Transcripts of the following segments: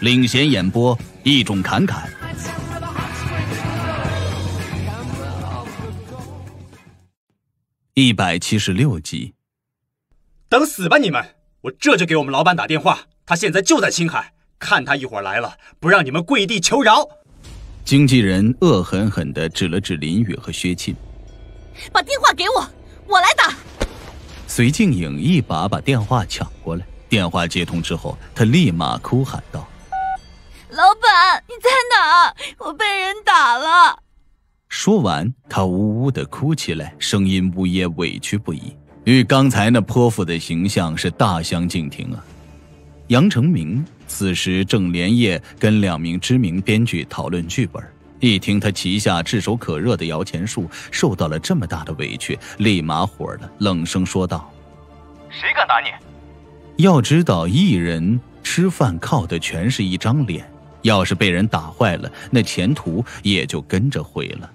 领衔演播一种侃侃。176集。 等死吧你们！我这就给我们老板打电话，他现在就在青海，看他一会儿来了，不让你们跪地求饶。 经纪人恶狠狠地指了指林宇和薛庆， 把电话给我，我来打。 隋静颖一把电话抢过来，电话接通之后，他立马哭喊道： 老板，你在哪？我被人打了。 说完，他呜呜地哭起来，声音呜咽，委屈不已，与刚才那泼妇的形象是大相径庭啊。杨成明此时正连夜跟2名知名编剧讨论剧本，一听他旗下炙手可热的摇钱树受到了这么大的委屈，立马火了，冷声说道： 谁敢打你？ 要知道艺人吃饭靠的全是一张脸，要是被人打坏了，那前途也就跟着毁了。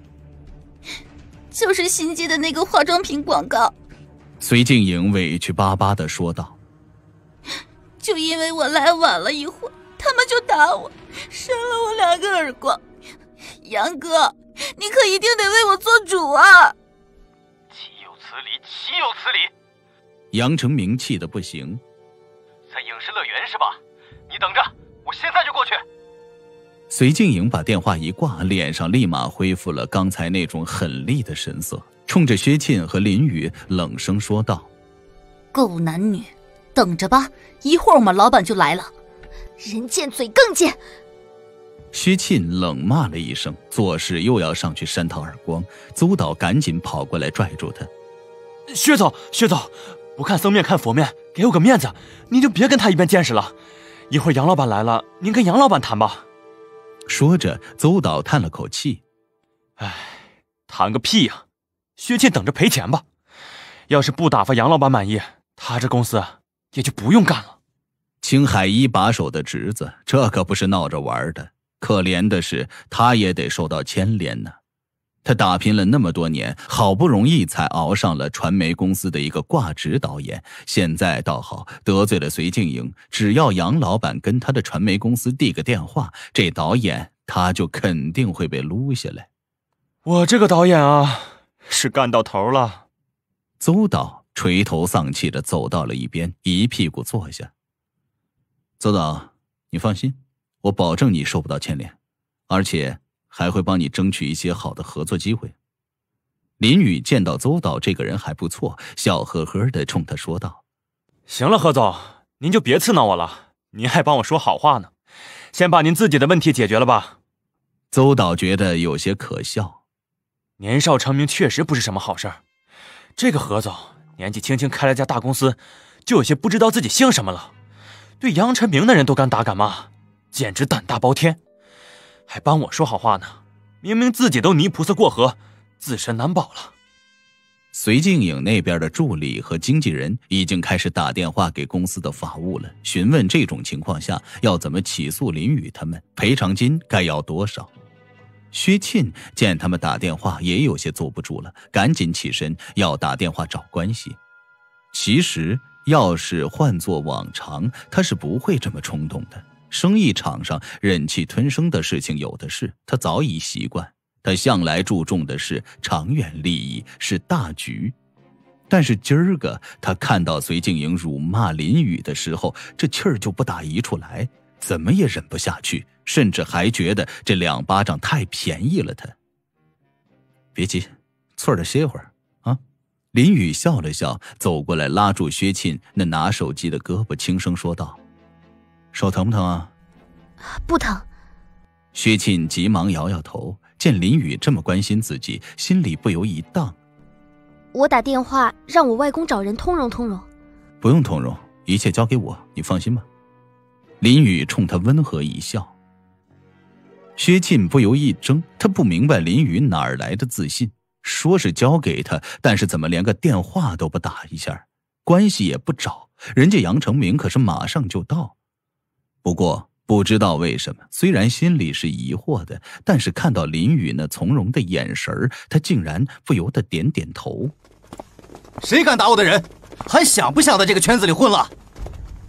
就是新接的那个化妆品广告。 隋静颖委屈巴巴地说道： 就因为我来晚了一会儿，他们就打我，扇了我2个耳光。杨哥，你可一定得为我做主啊！ 岂有此理，岂有此理！ 杨成明气得不行。 在影视乐园是吧？你等着，我现在就过去。 隋静颖把电话一挂，脸上立马恢复了刚才那种狠厉的神色，冲着薛庆和林宇冷声说道： 狗男女，等着吧，一会儿我们老板就来了。人贱嘴更贱。 薛庆冷骂了一声，做事又要上去扇他耳光，邹导赶紧跑过来拽住他： 薛总，不看僧面看佛面，给我个面子，您就别跟他一般见识了。一会儿杨老板来了，您跟杨老板谈吧。 说着，邹导叹了口气： 唉，谈个屁呀！薛庆等着赔钱吧。要是不打发杨老板满意，他这公司也就不用干了。 青海一把手的侄子，这可不是闹着玩的。可怜的是，他也得受到牵连呢。他打拼了那么多年，好不容易才熬上了传媒公司的一个挂职导演，现在倒好，得罪了隋静颖，只要杨老板跟他的传媒公司递个电话，这导演他就肯定会被撸下来。 我这个导演啊，是干到头了。 邹导垂头丧气地走到了一边，一屁股坐下。邹导，你放心，我保证你受不到牵连，而且还会帮你争取一些好的合作机会。林宇见到邹导这个人还不错，笑呵呵地冲他说道： 行了，何总，您就别刺挠我了，您还帮我说好话呢，先把您自己的问题解决了吧。 邹导觉得有些可笑， 年少成名确实不是什么好事儿。这个何总年纪轻轻开了家大公司，就有些不知道自己姓什么了，对杨成明的人都敢打敢骂，简直胆大包天，还帮我说好话呢，明明自己都泥菩萨过河，自身难保了。 隋静颖那边的助理和经纪人已经开始打电话给公司的法务了，询问这种情况下要怎么起诉林宇他们，赔偿金该要多少。薛庆见他们打电话也有些坐不住了，赶紧起身要打电话找关系。其实要是换作往常，他是不会这么冲动的。生意场上忍气吞声的事情有的是，他早已习惯。他向来注重的是长远利益，是大局。但是今儿个他看到隋静颖辱骂林宇的时候，这气儿就不打一处来，怎么也忍不下去，甚至还觉得这2巴掌太便宜了他。别急，坐着歇会儿啊。林宇笑了笑，走过来拉住薛庆那拿手机的胳膊，轻声说道：手疼不疼啊？ 不疼。 薛庆急忙摇摇头，见林宇这么关心自己，心里不由一荡。 我打电话让我外公找人通融通融。 不用通融，一切交给我，你放心吧。林宇冲他温和一笑。薛庆不由一怔，他不明白林宇哪儿来的自信，说是交给他，但是怎么连个电话都不打一下，关系也不找，人家杨成明可是马上就到。不过不知道为什么，虽然心里是疑惑的，但是看到林宇那从容的眼神，他竟然不由得点点头。 谁敢打我的人，还想不想在这个圈子里混了？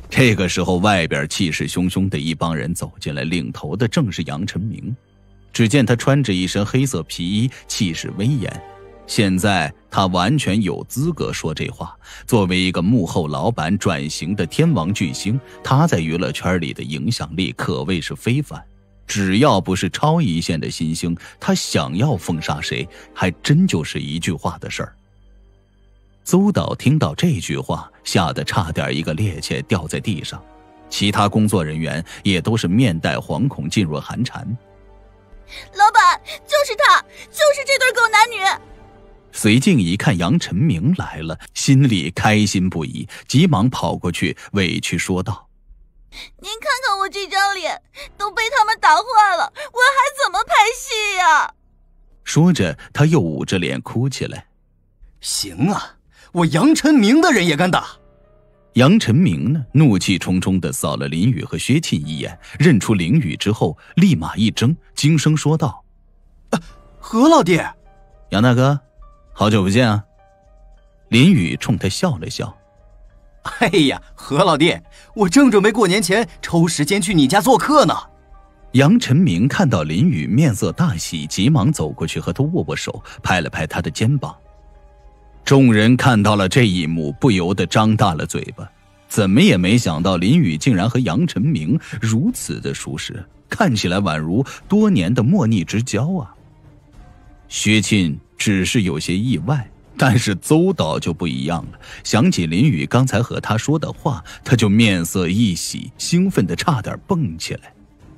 这个时候，外边气势汹汹的一帮人走进来，领头的正是杨晨明。只见他穿着一身黑色皮衣，气势威严。现在他完全有资格说这话。作为一个幕后老板转型的天王巨星，他在娱乐圈里的影响力可谓是非凡。只要不是超一线的新星，他想要封杀谁，还真就是一句话的事儿。邹导听到这句话，吓得差点一个趔趄掉在地上。其他工作人员也都是面带惶恐，噤若寒蝉。 老板，就是他，就是这对狗男女。 隋静一看杨晨明来了，心里开心不已，急忙跑过去委屈说道： 您看看我这张脸，都被他们打坏了，我还怎么拍戏呀？ 说着他又捂着脸哭起来。 行啊，我杨晨明的人也敢打。 杨晨明呢，怒气冲冲地扫了林宇和薛庆一眼，认出林宇之后立马一怔，惊声说道： 何老弟。 杨大哥，好久不见啊。林宇冲他笑了笑。 哎呀，何老弟，我正准备过年前抽时间去你家做客呢。 杨晨明看到林宇面色大喜，急忙走过去和他握握手，拍了拍他的肩膀。众人看到了这一幕，不由得张大了嘴巴，怎么也没想到林宇竟然和杨晨明如此的熟识，看起来宛如多年的莫逆之交啊。薛庆只是有些意外，但是邹导就不一样了，想起林宇刚才和他说的话，他就面色一喜，兴奋得差点蹦起来。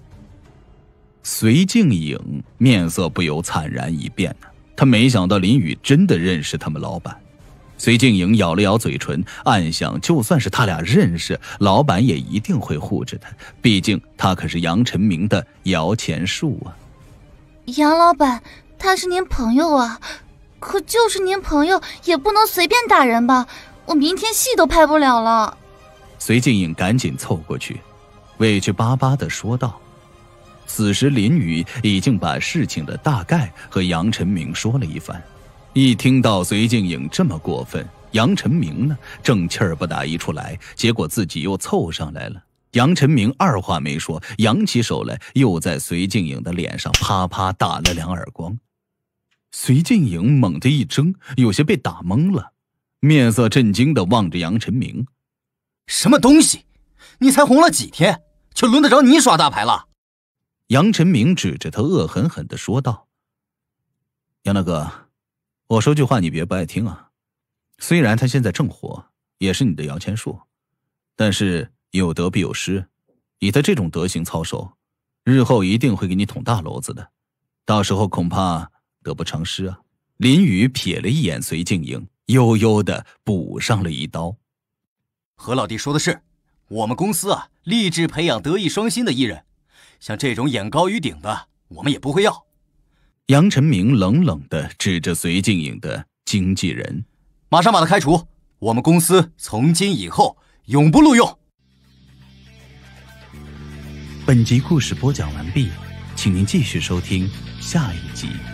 隋静颖面色不由惨然一变呢，他没想到林宇真的认识他们老板。隋静颖咬了咬嘴唇，暗想就算是他俩认识，老板也一定会护着他，毕竟他可是杨晨明的摇钱树啊。 杨老板，他是您朋友啊，可就是您朋友也不能随便打人吧，我明天戏都拍不了了。 隋静颖赶紧凑过去，委屈巴巴地说道。此时林宇已经把事情的大概和杨晨明说了一番。一听到隋静颖这么过分，杨晨明呢正气儿不打一处来，结果自己又凑上来了。杨晨明二话没说，扬起手来，又在隋静颖的脸上啪啪打了2耳光。隋静颖猛地一怔，有些被打懵了，面色震惊地望着杨晨明。 什么东西？你才红了几天，就轮得着你耍大牌了？ 杨晨明指着他恶狠狠地说道：杨大哥，我说句话你别不爱听啊。虽然他现在正火，也是你的摇钱树，但是有得必有失，以他这种德行操守，日后一定会给你捅大篓子的，到时候恐怕得不偿失啊。林宇瞥了一眼隋静颖，悠悠地补上了一刀。 何老弟说的是，我们公司立志培养德艺双馨的艺人，像这种眼高于顶的我们也不会要。 杨晨明冷冷地指着隋静颖的经纪人， 马上把他开除，我们公司从今以后永不录用。 本集故事播讲完毕，请您继续收听下一集。